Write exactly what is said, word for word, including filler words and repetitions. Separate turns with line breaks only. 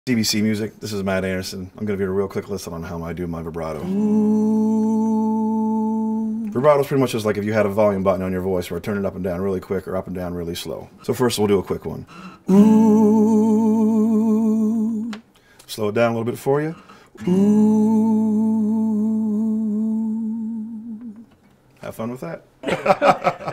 C B C Music, this is Matt Andersen. I'm going to give you a real quick lesson on how I do my vibrato. Ooh. Vibrato is pretty much just like if you had a volume button on your voice where it turned it up and down really quick or up and down really slow. So first we'll do a quick one. Ooh. Slow it down a little bit for you. Ooh. Have fun with that.